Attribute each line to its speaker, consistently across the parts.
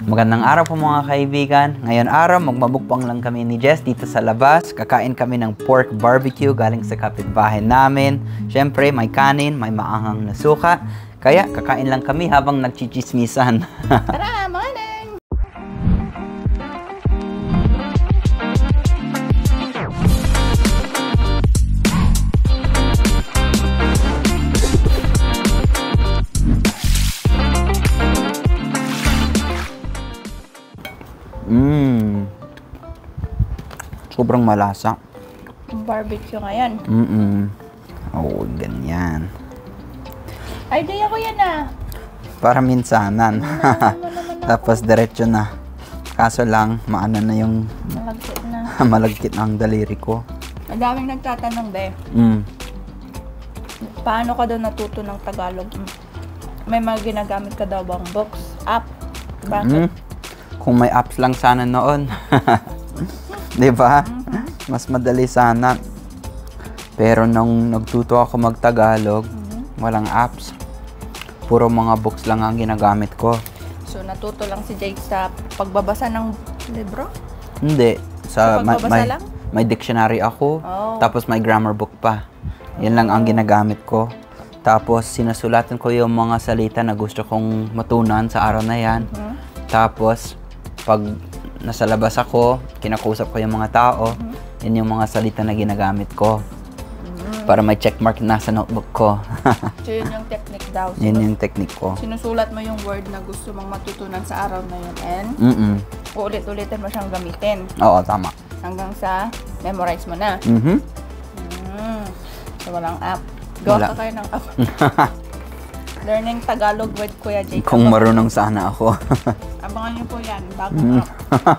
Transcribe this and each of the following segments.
Speaker 1: Magandang araw po mga kaibigan. Ngayon araw, magmamukbang lang kami ni Jess dito sa labas. Kakain kami ng pork barbecue galing sa kapitbahay namin. Siyempre, may kanin, may maanghang na suka. Kaya kakain lang kami habang nagchichismisan.
Speaker 2: Tara, morning!
Speaker 1: Sobrang malasa.
Speaker 2: Barbecue ngayon.
Speaker 1: Oo, ganyan.
Speaker 2: Idea ko yan ah.
Speaker 1: Para minsanan. Tapos diretso na. Kaso lang, maano na yung
Speaker 2: Malagkit na.
Speaker 1: malagkit na ang daliri ko.
Speaker 2: Ang daming nagtatanong, be. Paano ka daw natuto ng Tagalog? May mga ginagamit ka daw bang books, app? Bakit?
Speaker 1: Kung may apps lang sana noon. 'Di ba? Mas madali sana. Pero nung nagtuto ako mag-Tagalog, walang apps. Puro mga books lang ang ginagamit ko.
Speaker 2: So, natuto lang si Jake sa pagbabasa ng libro?
Speaker 1: Hindi.
Speaker 2: Sa pagbabasa lang?
Speaker 1: May dictionary ako,
Speaker 2: Oh.
Speaker 1: tapos may grammar book pa. Yan lang ang ginagamit ko. Tapos sinusulatan ko yung mga salita na gusto kong matunan sa araw na yan. Tapos pag nasa labas ako, kinakausap ko yung mga tao, yun yung mga salita na ginagamit ko. Para may checkmark na sa notebook ko.
Speaker 2: So, yun yung technique daw.
Speaker 1: Yun yung technique ko.
Speaker 2: Sinusulat mo yung word na gusto mong matutunan sa araw na yun and uulit-ulitin mo siyang gamitin
Speaker 1: Oo, tama.
Speaker 2: hanggang sa memorize mo na. So, walang app.
Speaker 1: Wala.
Speaker 2: Gawa ka kayo ng app. Learning Tagalog with Kuya Jake.
Speaker 1: Kung marunong sana ako.
Speaker 2: Abangan niyo po yan. Bagong app.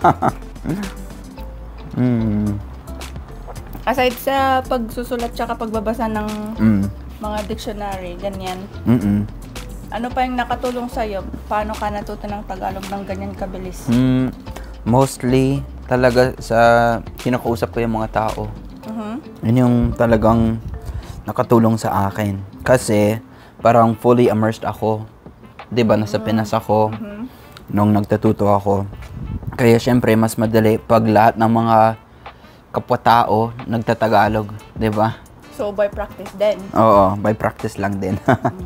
Speaker 2: Aside sa pagsusulat tsaka pagbabasa ng mga dictionary, ganyan. Ano pa yung nakatulong sa'yo? Paano ka natuto ng Tagalog ng ganyan kabilis?
Speaker 1: Mostly, talaga sa kinakausap ko yung mga tao. Yun yung talagang nakatulong sa akin. Kasi, parang fully immersed ako. 'Di ba nasa Pinas ako nung nagtatuto ako. Kaya syempre, mas madali pag lahat ng mga kapwa-tao nagtatagalog. 'Di ba?
Speaker 2: So, by practice din?
Speaker 1: Oo, by practice lang din.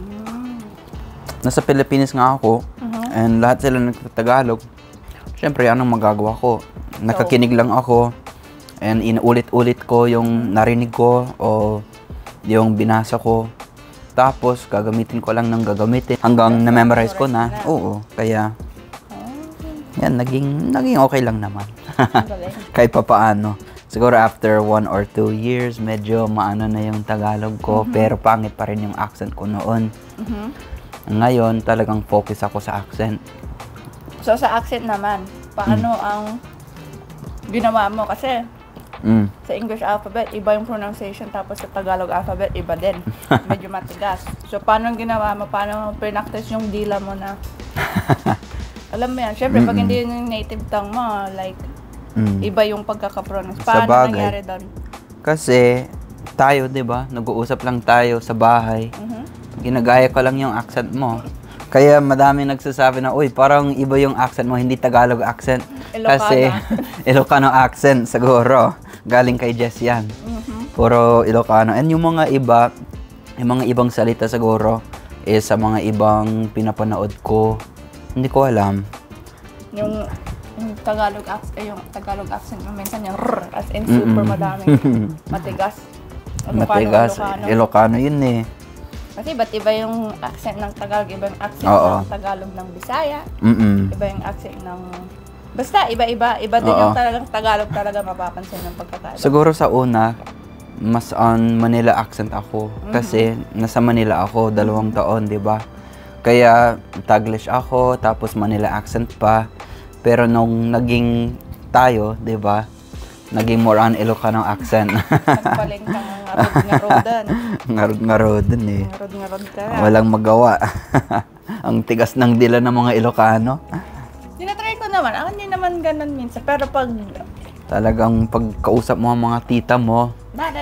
Speaker 1: Nasa Pilipinas nga ako, and lahat sila nagtatagalog. Syempre, anong magagawa ko? Nakakinig lang ako, and inulit-ulit ko yung narinig ko o yung binasa ko. Tapos, gagamitin ko lang ng gagamitin hanggang na-memorize ko na. Oo, kaya yan, naging okay lang naman. Kahit pa paano. Siguro after 1 or 2 years, medyo maano na yung Tagalog ko, pero pangit pa rin yung accent ko noon. Ngayon, talagang focus ako sa accent.
Speaker 2: So, sa accent naman, paano ang ginawa mo? Kasi, sa English alphabet, iba yung pronunciation, tapos sa Tagalog alphabet, iba din. Medyo matigas. So, paano ang ginawa mo? Paano mo pinaktis yung dila mo na? Alam mo yan, syempre, pag hindi yun yung native tongue mo, like, iba yung pagkakapronounce. Paano nangyari doon?
Speaker 1: Kasi, tayo, di ba? Nag-uusap lang tayo sa bahay. Ginagaya ko lang yung accent mo. Kaya madami nagsasabi na, uy, parang iba yung accent mo, hindi Tagalog accent.
Speaker 2: Ilocano.
Speaker 1: Kasi, Ilocano accent, siguro. Galing kay Jess yan. Puro Ilocano. And yung mga iba, yung mga ibang salita siguro, is sa mga ibang pinapanood ko. Hindi ko alam.
Speaker 2: Yung Tagalog accent mo, minsan yung rrr, as in super madami. Matigas.
Speaker 1: Matigas. Ilocano yun eh.
Speaker 2: Kasi ba't iba yung accent ng Tagalog, iba yung accent ng Tagalog ng Bisaya, iba yung accent ng... Basta, iba-iba. Iba din yung talagang Tagalog talaga mapapansin ng pagkakaiba.
Speaker 1: Siguro sa una, mas on Manila accent ako. Kasi nasa Manila ako 2 taon, di ba? Kaya Taglish ako, tapos Manila accent pa. Pero nung naging tayo, di ba? Naging more on Ilocano accent.
Speaker 2: Nagpaling kang ngarod-ngarodan.
Speaker 1: Ngarod-ngarodan eh.
Speaker 2: Ngarod-ngarod ka.
Speaker 1: Walang magawa. Ang tigas ng dila ng mga Ilocano.
Speaker 2: Tinatry ko naman. Ako hindi naman ganun minsan. Pero pag...
Speaker 1: Talagang pagkausap mo ang mga tita mo,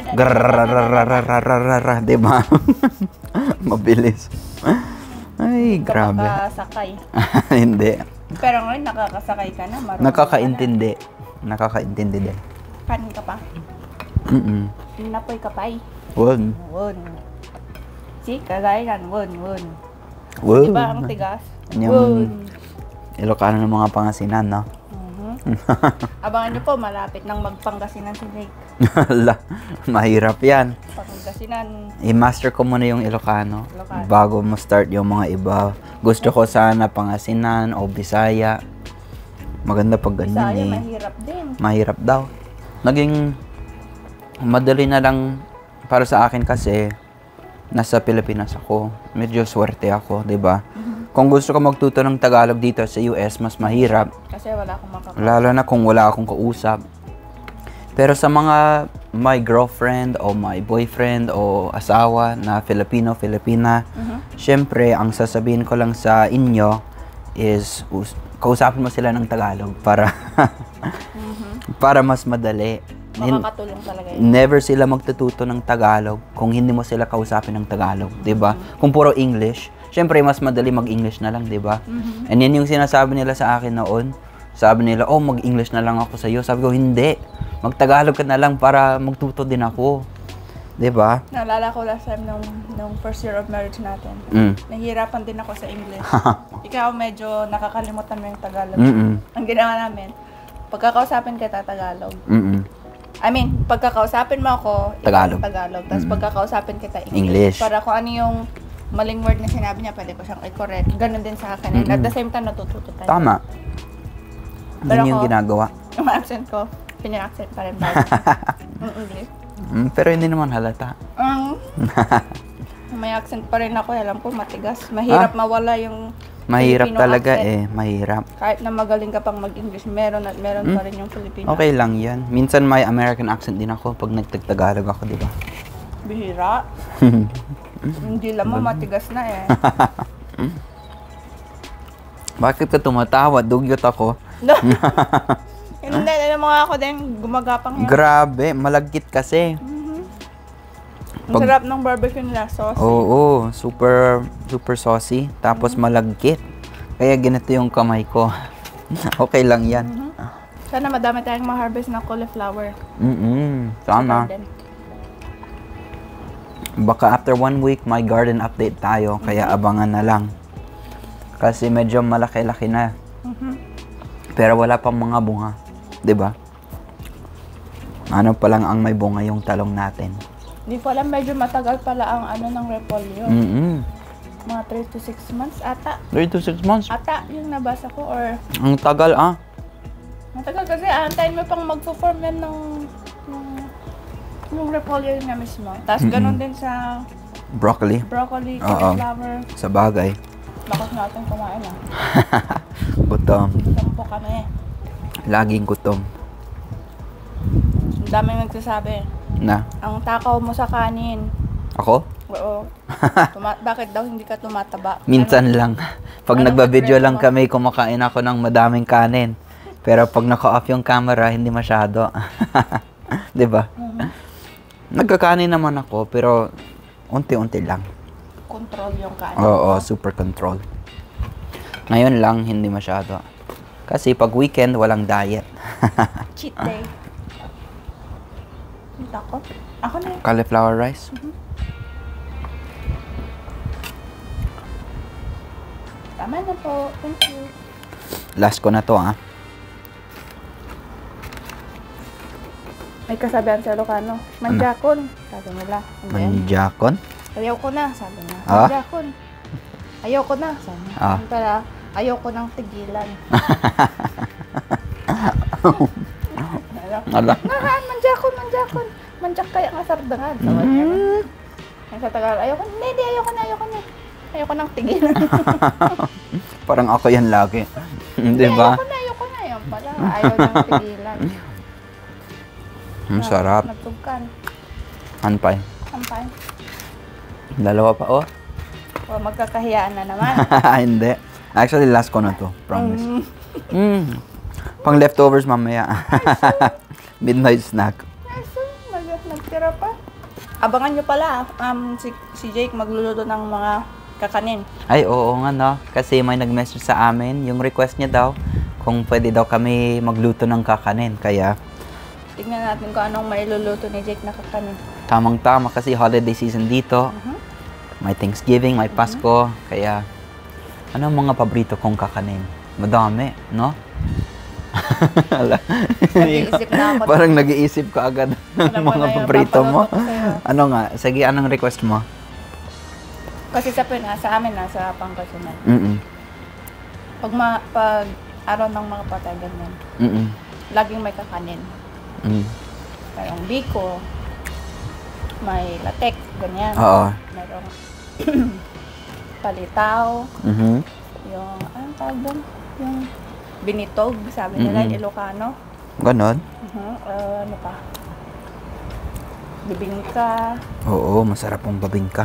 Speaker 1: di ba? Mabilis. Ay, grabe.
Speaker 2: Kapag sakay.
Speaker 1: Hindi.
Speaker 2: Pero ngayon, nakakasakay ka na. Marunong
Speaker 1: Nakakaintindi. Nakakaintindi din.
Speaker 2: Kanin ka pa. Napoy ka pa eh.
Speaker 1: Won.
Speaker 2: Won. Si, kagaya yan. Won, won.
Speaker 1: Won.
Speaker 2: Diba ang tigas?
Speaker 1: Yung
Speaker 2: Won.
Speaker 1: Ilocano ng mga Pangasinan, no?
Speaker 2: Abangan nyo po, malapit nang magpangasinan si Jake.
Speaker 1: Hala, mahirap yan.
Speaker 2: Pangasinan.
Speaker 1: I-master ko muna yung Ilocano
Speaker 2: Ilocano.
Speaker 1: bago mo start yung mga iba. Gusto ko sana Pangasinan o Bisaya. Maganda pag ganyan
Speaker 2: Bisaya,
Speaker 1: eh.
Speaker 2: mahirap din.
Speaker 1: Mahirap daw. Naging madali na lang para sa akin kasi nasa Pilipinas ako. Medyo swerte ako, 'di ba? Kung gusto ko magtuto ng Tagalog dito sa US, mas mahirap.
Speaker 2: Kasi wala akong makakausap.
Speaker 1: Lalo na kung wala akong kausap. Pero sa mga my girlfriend o my boyfriend o asawa na Filipino, Filipina, syempre, ang sasabihin ko lang sa inyo is kausapin mo sila ng Tagalog para para mas madali.
Speaker 2: Makakatulong talaga yun.
Speaker 1: Never sila magtututo ng Tagalog kung hindi mo sila kausapin ng Tagalog, 'di ba? Kung puro English, syempre mas madali mag-English na lang, 'di ba? And yan yung sinasabi nila sa akin noon. Sabi nila, "Oh, mag-English na lang ako sa iyo." Sabi ko, "Hindi. Mag-Tagalog ka na lang para magtuto din ako." 'Di ba?
Speaker 2: Naalala ko last time nung first year of marriage natin. Nahihirapan din ako sa English. Ikaw medyo nakakalimutan mo yung Tagalog. Ang ginawa namin, pagkakausapin kita Tagalog. I mean, pagkakausapin mo ako,
Speaker 1: Tagalog.
Speaker 2: Tagalog. Tapos pagkakausapin kita
Speaker 1: English.
Speaker 2: Para kung ano yung maling word na sinabi niya, pwede ko siyang i-correct. Ganon din sa akin. And at the same time, natututo tayo.
Speaker 1: Tama.
Speaker 2: Pero
Speaker 1: Yun yung
Speaker 2: ako,
Speaker 1: ginagawa.
Speaker 2: Yung accent ko, pina-accent pa rin ba? Yung English.
Speaker 1: Pero hindi naman halata.
Speaker 2: May accent pa rin ako. Alam ko, matigas. Mahirap mawala yung
Speaker 1: Mahirap
Speaker 2: Filipino
Speaker 1: talaga
Speaker 2: accent.
Speaker 1: mahirap.
Speaker 2: Kahit na magaling ka pang mag-English, meron at meron pa rin yung Filipino.
Speaker 1: Okay lang yan. Minsan may American accent din ako pag nagtagtagalog ako, di ba?
Speaker 2: Bihira. Hindi lang mo, matigas na eh.
Speaker 1: Bakit ka tumatawa? Dugyot ako.
Speaker 2: Hindi, alam mo nga ako din, gumagapang yan.
Speaker 1: Grabe, malagkit kasi.
Speaker 2: Ang sarap ng barbecue nila, sauce.
Speaker 1: Oo, super saucy. Tapos malagkit. Kaya ganito yung kamay ko. Okay lang yan.
Speaker 2: Sana madami tayong ma-harvest na cauliflower.
Speaker 1: Sana.
Speaker 2: Sa garden.
Speaker 1: Baka after 1 week, may garden update tayo. Kaya abangan na lang. Kasi medyo malaki-laki na. Pero wala pang mga bunga. 'Di ba? Ano pa lang ang may bunga yung talong natin.
Speaker 2: Hindi ko alam, medyo matagal pala ang ano ng repolyo. Mga 3 to 6 months ata.
Speaker 1: 3 to 6 months?
Speaker 2: Ata, yung nabasa ko or...
Speaker 1: Ang tagal
Speaker 2: Matagal kasi, antayin mo pang magpo-form yan ng repolyo na mismo. Tapos ganun din sa
Speaker 1: broccoli.
Speaker 2: broccoli,
Speaker 1: Oo.
Speaker 2: cauliflower.
Speaker 1: Sa bagay.
Speaker 2: Lakas natin kumain ah.
Speaker 1: Gutom.
Speaker 2: 10 kami.
Speaker 1: Laging gutom.
Speaker 2: Ang daming nagsasabi.
Speaker 1: Na?
Speaker 2: Ang takaw mo sa kanin.
Speaker 1: Ako?
Speaker 2: Oo. Bakit daw hindi ka tumataba?
Speaker 1: Minsan lang. Pag
Speaker 2: Anong
Speaker 1: nagbabideo
Speaker 2: secret
Speaker 1: lang
Speaker 2: mo?
Speaker 1: kami, kumakain ako ng madaming kanin. Pero pag naka-off yung camera, hindi masyado. 'Di ba? Nagkakanin naman ako, pero unti-unti lang.
Speaker 2: Control yung kanin.
Speaker 1: Oo, super control. Ngayon lang, hindi masyado. Kasi pag weekend, walang diet.
Speaker 2: Cheat day. Kita ko. Ako na yun.
Speaker 1: Cauliflower rice.
Speaker 2: Tama na po. Thank you.
Speaker 1: Last ko na to,
Speaker 2: May kasabihan sa Ilocano. Manjakon. Sabi nila. And then,
Speaker 1: Manjakon?
Speaker 2: ayaw ko na. Sabi niya.
Speaker 1: Ah?
Speaker 2: Manjakon. Ayaw ko na. Sabi niya.
Speaker 1: Ah.
Speaker 2: Pero, ayaw ko nang tigilan.
Speaker 1: Ala.
Speaker 2: Manjakon, manjakon. Manjak kaya nga sardangan. Sabi niya. Yung sa Tagalog, ayoko na. Hindi, ayoko na, ayoko na. Ayoko nang tigilan.
Speaker 1: Parang ako yan lagi. Di ba?
Speaker 2: Ayoko na. Yan pala. Ayaw nang tigilan.
Speaker 1: Ang sarap.
Speaker 2: Nagtugkan.
Speaker 1: Hanpay.
Speaker 2: Sampay.
Speaker 1: Dalawa pa, oh.
Speaker 2: O, magkakahiyaan na naman.
Speaker 1: Hindi. Actually, last ko na to. Promise. Pang leftovers mamaya. Midnight snack.
Speaker 2: So, nagtira pa. Abangan nyo pala, si Jake magluluto ng mga kakanin.
Speaker 1: Ay, oo nga, no? Kasi may nag-message sa amin, yung request niya daw, kung pwede daw kami magluto ng kakanin. Kaya,
Speaker 2: Tignan natin kung anong mailuluto ni Jake na kakanin.
Speaker 1: tamang-tama kasi holiday season dito. May Thanksgiving, may Pasko. Kaya, ano ang mga paborito kong kakanin? Madami, no?
Speaker 2: Nag-iisip na ako.
Speaker 1: Parang nag-iisip ka agad ng
Speaker 2: Alam ko
Speaker 1: mga
Speaker 2: na yung
Speaker 1: paborito mo.
Speaker 2: papaluto ko sa'yo.
Speaker 1: Ano nga? Sige, anong request mo?
Speaker 2: Kasi sa amin, nasa Pangasinan. Pag araw ng mga patay, ganyan. Laging may kakanin. Mayroong biko, may latek, ganyan.
Speaker 1: Oo.
Speaker 2: Mayroong palitaw, yung, anong tawag doon? Yung binitog, sabi nila, Ilocano.
Speaker 1: Ganon?
Speaker 2: Ano pa? Bibingka.
Speaker 1: Oo, masarap ang babingka.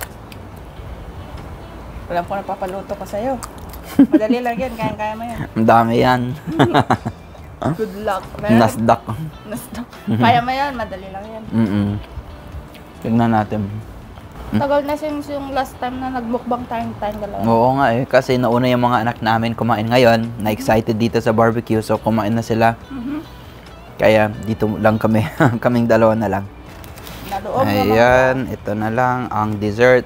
Speaker 2: Alam ko na papaluto ko sa'yo. Madali lang yan, kaya mo yan.
Speaker 1: Ang dami yan.
Speaker 2: Good luck. Meron?
Speaker 1: Nasdaq.
Speaker 2: Kaya mo yan, madali lang yan.
Speaker 1: Tignan natin.
Speaker 2: Tagal na since yung last time na nagmukbang tayong dalawa.
Speaker 1: Oo nga eh, kasi nauna yung mga anak namin kumain ngayon, na-excited dito sa barbecue, so kumain na sila. Kaya dito lang kami, kaming dalawa na lang.
Speaker 2: Naloob
Speaker 1: Ayan, ito na lang ang dessert.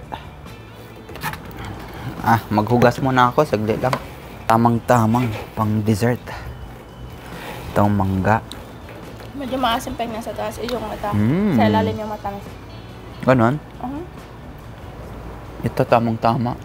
Speaker 1: Maghugas muna ako, saglit lang. Tamang-tamang pang dessert. Itong mangga.
Speaker 2: Medyo maasim pa yung nasa taas. Yung mata. Sa ilalim yung matamis.
Speaker 1: Ganon? Ito tamang-tama.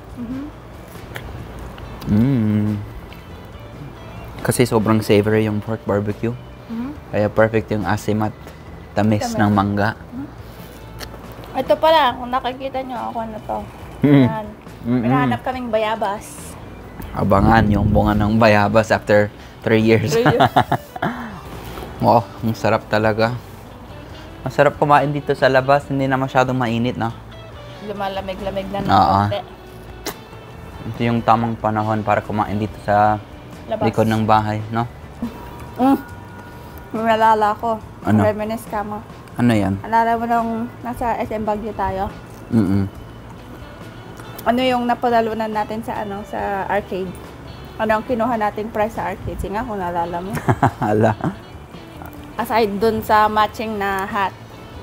Speaker 1: Kasi sobrang savory yung pork barbecue. Kaya perfect yung asim at tamis ng mangga.
Speaker 2: Ito pala, kung nakikita nyo ako na to. Yan. Pinahanap kaming bayabas.
Speaker 1: Abangan yung bunga ng bayabas after 3 years.
Speaker 2: 3 years.
Speaker 1: Wow, ang sarap talaga. Masarap kumain dito sa labas, hindi na masyadong mainit, no?
Speaker 2: Lumalamig-lamig na ng
Speaker 1: Oo.
Speaker 2: konti.
Speaker 1: Ito yung tamang panahon para kumain dito sa
Speaker 2: Labas.
Speaker 1: likod ng bahay, no?
Speaker 2: May nalala ko.
Speaker 1: Ano?
Speaker 2: Reminisce ka mo.
Speaker 1: Ano yan?
Speaker 2: Alala mo nung nasa SM Baguio tayo? Ano yung napadalunan natin sa sa arcade? Ano ang kinuha natin prize sa arcade? Sige nga kung naalala mo.
Speaker 1: Hala.
Speaker 2: Aside dun sa matching na hat.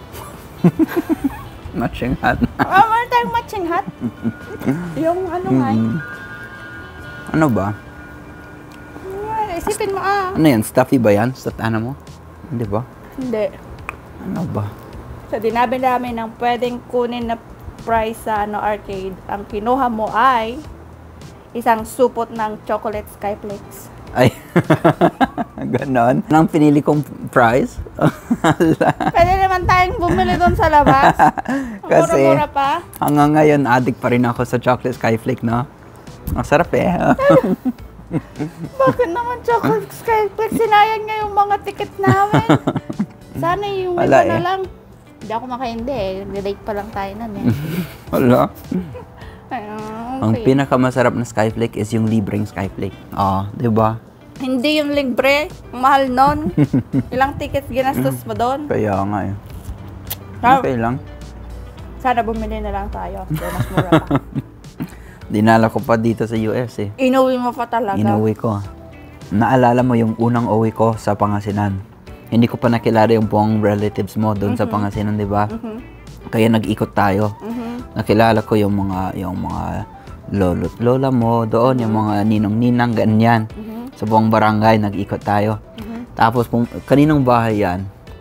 Speaker 1: Matching hat.
Speaker 2: Meron tayong matching hat. Yung ano nga.
Speaker 1: Ano ba?
Speaker 2: Isipin mo
Speaker 1: Ano yan? Stuffy ba yan? Stuffed animal? Hindi ba?
Speaker 2: Hindi.
Speaker 1: Ano ba?
Speaker 2: Sa dinabi-dami ng pwedeng kunin na prize sa arcade, ang kinuha mo ay isang supot ng chocolate skyflakes.
Speaker 1: Ay, ganon. Anong pinili kong prize?
Speaker 2: Pwede naman tayong bumili doon sa labas. Ang
Speaker 1: Kasi,
Speaker 2: mura-mura pa.
Speaker 1: hanggang ngayon, addict pa rin ako sa chocolate skyflake, no? Ang sarap eh.
Speaker 2: Bakit naman chocolate skyflakes? Sinayang niya yung mga ticket namin. Sana yung
Speaker 1: Wala
Speaker 2: iba na
Speaker 1: eh.
Speaker 2: lang. Hindi ako makaindi eh. Delate pa lang tayo nun eh.
Speaker 1: Wala.
Speaker 2: Okay.
Speaker 1: Ang pinakamasarap na skyflake is yung libreng skyflake. Di ba?
Speaker 2: Hindi yung libre. Ang mahal nun. Ilang tickets ginastos mo doon?
Speaker 1: Kaya nga eh.
Speaker 2: Sa-
Speaker 1: Okay lang.
Speaker 2: Sana bumili na lang tayo. Pero mas mura pa.
Speaker 1: Dinala ko pa dito sa US eh.
Speaker 2: Inuwi mo pa talaga.
Speaker 1: Inuwi ko. Naalala mo yung unang uwi ko sa Pangasinan. Hindi ko pa nakilala yung buong relatives mo doon sa Pangasinan, di ba? Kaya nag-ikot tayo. Nakilala ko yung mga lolo't lola mo doon, yung mga ninong-ninang, ganyan. Sa buong barangay, nag-ikot tayo. Tapos, kaninong bahay yan?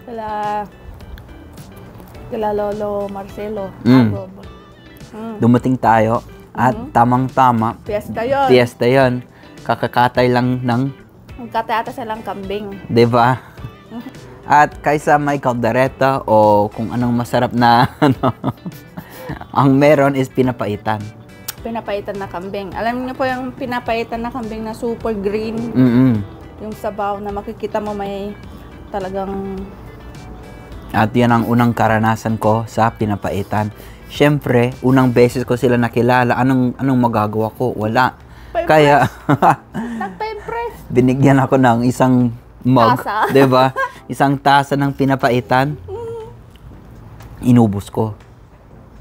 Speaker 2: Kila Lolo Marcelo. Agob.
Speaker 1: Dumating tayo at tamang-tama,
Speaker 2: Fiesta yun.
Speaker 1: fiesta yun. Kakakatay lang ng,
Speaker 2: Magkatayata silang kambing.
Speaker 1: di ba? At kaysa may kaldereta o kung anong masarap na ang meron is pinapaitan.
Speaker 2: Pinapaitan na kambing. Alam niyo po yung pinapaitan na kambing na super green. Yung sabaw na makikita mo may talagang...
Speaker 1: At yan ang unang karanasan ko sa pinapaitan. Siyempre, unang beses ko sila nakilala. Anong magagawa ko? Wala. Kaya,
Speaker 2: Nagpa-impress.
Speaker 1: binigyan ako ng isang mug.
Speaker 2: Tasa.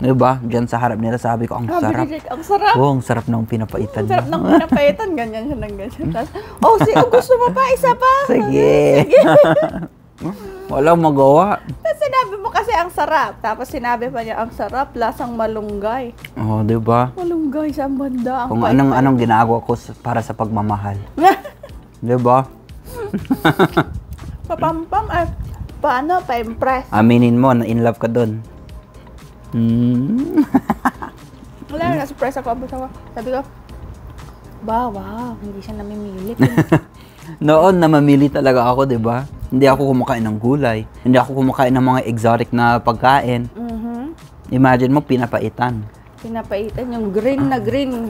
Speaker 1: Diba? Diyan sa harap nila sabi ko, ang sarap.
Speaker 2: Ang sarap.
Speaker 1: Oo, ang sarap ng pinapaitan.
Speaker 2: Ang sarap ng pinapaitan. Ganyan siya ng ganyan. Tapos, gusto mo pa? Isa pa?
Speaker 1: Sige. Walang magawa.
Speaker 2: Tapos sinabi mo kasi ang sarap. Tapos sinabi pa niya, ang sarap, lasang malunggay.
Speaker 1: Oo, diba?
Speaker 2: Malunggay sa banda.
Speaker 1: Kung anong ginagawa ko para sa pagmamahal. Diba?
Speaker 2: Papampam, paano? Pa-impress.
Speaker 1: Aminin mo na in love ka dun.
Speaker 2: Wala, na-surprise ako. Sabi ko, wow, hindi siya namimili.
Speaker 1: Noon, namamili talaga ako, di ba? Hindi ako kumakain ng gulay. Hindi ako kumakain ng mga exotic na pagkain. Imagine mo, pinapaitan.
Speaker 2: Pinapaitan yung green na green.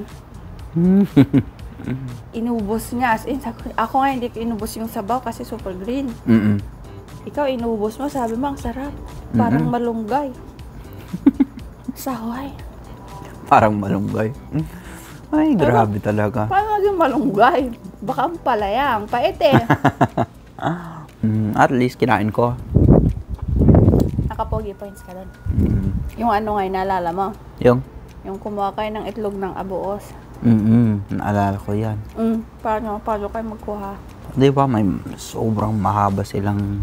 Speaker 2: Inubos niya. As in, ako nga hindi ko inubos yung sabaw kasi super green. Ikaw, inubos mo, sabi mo, ang sarap. Parang malunggay. Saway.
Speaker 1: Parang malunggay. Ay, grabe talaga.
Speaker 2: Paano naging malunggay? Baka ang palaya, ang pait eh.
Speaker 1: At least, kinain ko.
Speaker 2: Nakapogi points ka doon. Yung ano nga, naalala mo?
Speaker 1: Yung
Speaker 2: kumuha kayo ng itlog ng abuos.
Speaker 1: Naalala ko yan.
Speaker 2: Paano kayo magkuha?
Speaker 1: Di ba, may sobrang mahaba silang,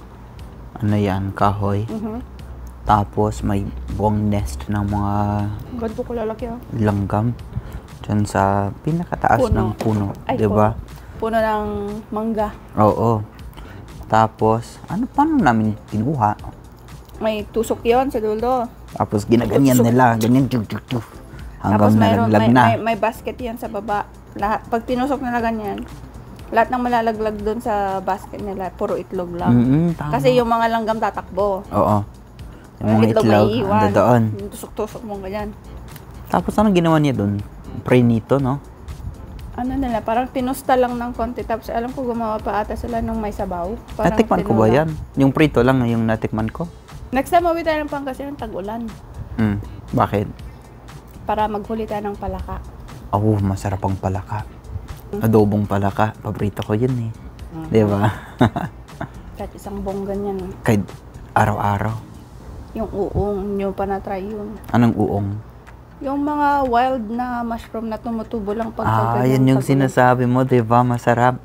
Speaker 1: kahoy. Tapos, may buong nest ng mga
Speaker 2: Ganito ko lalaki
Speaker 1: langgam. Diyan sa pinakataas ng puno. Di ba?
Speaker 2: Puno ng mangga.
Speaker 1: Oo. Tapos, paano namin kinuha?
Speaker 2: May tusok yon sa dulo.
Speaker 1: Tapos, ginaganyan nila. Ganyan, hanggang nalaglag na.
Speaker 2: May basket yan sa baba. Lahat, pag tinusok nila ganyan, lahat ng malalaglag doon sa basket nila, puro itlog lang. Kasi yung mga langgam tatakbo.
Speaker 1: Oo. Yung mga itlog, ando doon.
Speaker 2: Yung tusok-tusok mo ganyan.
Speaker 1: Tapos, anong ginawa niya doon? Prenito, no?
Speaker 2: Ano nila, parang tinusta lang ng konti. Tapos alam ko gumawa pa ata sila nung may sabaw.
Speaker 1: Natikman ko ba yan? Yung prito lang yung natikman ko?
Speaker 2: Next time, mawin tayo ng Pangasinan, tag-ulan.
Speaker 1: Bakit?
Speaker 2: Para maghuli tayo ng palaka.
Speaker 1: Masarap ang palaka. Adobong palaka. Paborito ko yun eh. Di ba?
Speaker 2: Kahit isang bonggan yan.
Speaker 1: Kahit araw-araw.
Speaker 2: Yung uong, nyo pa na-try yun.
Speaker 1: Anong uong?
Speaker 2: Yung mga wild na mushroom na tumutubo lang pag
Speaker 1: yan yung sinasabi mo, di ba? Masarap.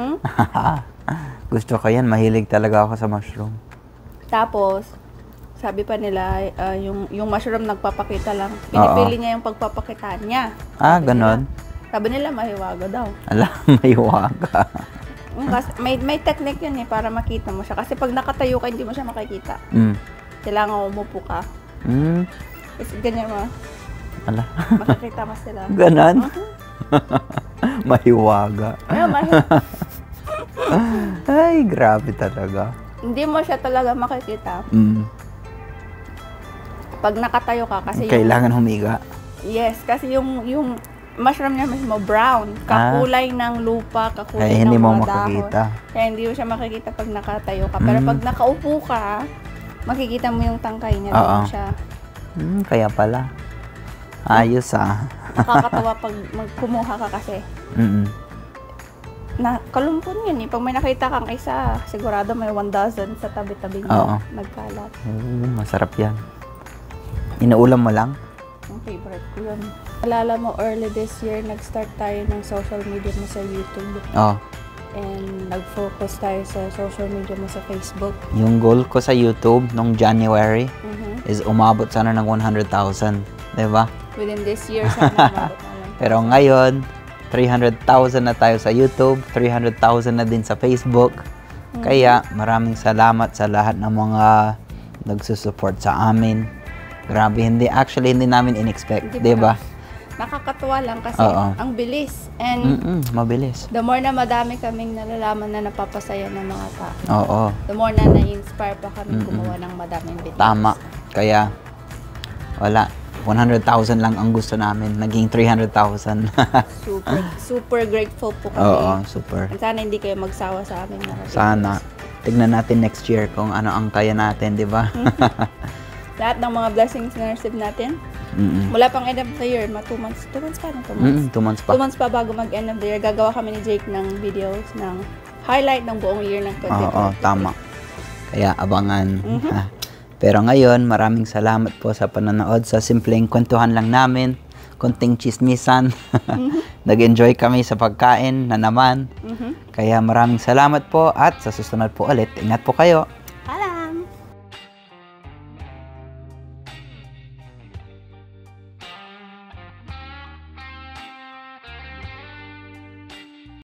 Speaker 1: Gusto ko yan. Mahilig talaga ako sa mushroom.
Speaker 2: Tapos, sabi pa nila, yung mushroom nagpapakita lang. Pinipili niya yung pagpapakita niya.
Speaker 1: Ganon?
Speaker 2: Sabi nila, mahiwaga daw.
Speaker 1: Ala, mahiwaga.
Speaker 2: May technique yun eh, para makita mo siya. Kasi pag nakatayo ka, hindi mo siya makikita. Kailangan umupo ka. Kasi ganyan mo.
Speaker 1: Ala.
Speaker 2: Makikita mo sila.
Speaker 1: Ganon? Mahiwaga. Ay, grabe talaga.
Speaker 2: Hindi mo siya talaga makikita. Pag nakatayo ka kasi
Speaker 1: kailangan humiga.
Speaker 2: Yes, kasi yung mushroom niya mismo brown, kakulay ng lupa, kakulay ng
Speaker 1: hindi mo
Speaker 2: mga
Speaker 1: makikita.
Speaker 2: dahon. Kaya hindi mo siya makikita pag nakatayo ka. Pero pag nakaupo ka, makikita mo yung tangkay niya doon siya.
Speaker 1: Kaya pala. Ayos
Speaker 2: Nakakatawa pag kumuha ka kasi. Kalumpon yun eh. Pag may nakita kang isa, sigurado may 1 dozen sa tabi-tabi niya. Nagkalat.
Speaker 1: Masarap yan. Inaulam mo lang?
Speaker 2: Ang favorite ko yun. Alala mo, early this year, nag-start tayo ng social media mo sa YouTube. And nag-focus tayo sa social media mo sa Facebook.
Speaker 1: Yung goal ko sa YouTube nung January is umabot sana ng 100,000. Diba?
Speaker 2: Within this year, sana umabot na lang.
Speaker 1: Pero ngayon, 300,000 na tayo sa YouTube, 300,000 na din sa Facebook. Kaya maraming salamat sa lahat ng mga nagsusupport sa amin. Grabe, hindi namin in-expect, di ba?
Speaker 2: Nakakatuwa lang kasi ang bilis. And
Speaker 1: mabilis.
Speaker 2: the more na madami kaming nalalaman na napapasaya ng mga tao. The more na na-inspire pa kami gumawa ng madaming videos.
Speaker 1: Tama. Kaya, wala. 100,000 lang ang gusto namin. Naging 300,000.
Speaker 2: super grateful po kami.
Speaker 1: Super.
Speaker 2: And sana hindi kayo magsawa sa amin.
Speaker 1: Sana. Tignan natin next year kung ano ang kaya natin, di ba?
Speaker 2: Lahat ng mga blessings na receive natin. Mula pang end of the year, 2 months. 2 months pa? 2 months?
Speaker 1: 2 months pa.
Speaker 2: 2 months pa bago mag-end of the year. Gagawa kami ni Jake ng videos ng highlight ng buong year ng 2020.
Speaker 1: Tama. Kaya abangan. Pero ngayon, maraming salamat po sa panonood. Sa simpleng kwentuhan lang namin, konting chismisan. Nag-enjoy kami sa pagkain na naman. Kaya maraming salamat po at sa susunod po ulit. Ingat po kayo.